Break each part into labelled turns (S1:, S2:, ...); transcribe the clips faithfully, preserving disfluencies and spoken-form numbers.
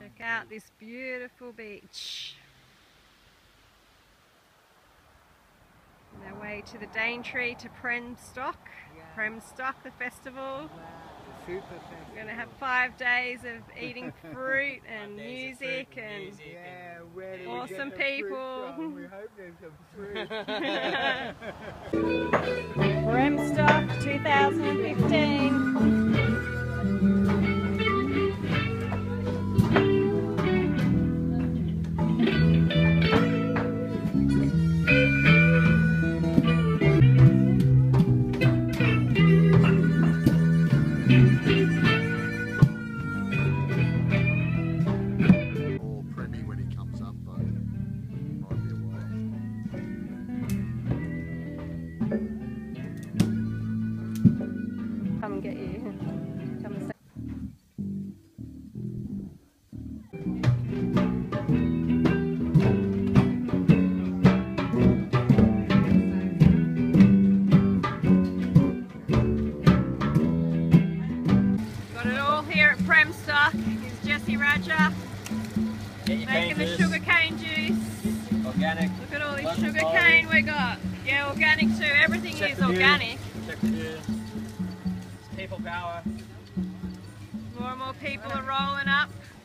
S1: Check out this beautiful beach. On their way to the Daintree to Premstock. Premstock, the festival. We're going to have five days of eating fruit and music and
S2: yeah, where do
S1: awesome
S2: we get the
S1: people.
S2: fruit from? We hope there's some fruit.
S1: Premstock two thousand fifteen. Come and get you. Come and say. Got it all here at Premstock. Here's Jesse Raja making the sugar cane juice.
S3: Organic.
S1: Look at all this sugar cane we got. Yeah, organic too. Everything
S3: Check
S1: is
S3: the
S1: organic.
S3: Check the view. People power.
S1: More and more people are rolling up.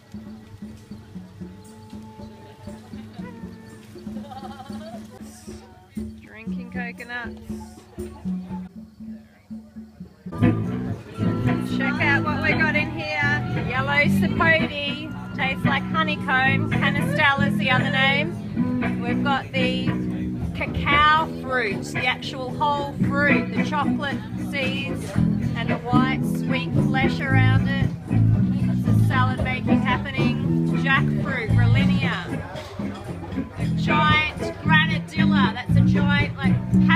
S1: Drinking coconuts. Check out what we got in here. Yellow sapote. Tastes like honeycomb. Canistella is the other name. We've got the cacao fruit, the actual whole fruit, the chocolate seeds and the white sweet flesh around it. That's the salad making happening. Jackfruit, Rollinia. A giant granadilla, that's a giant like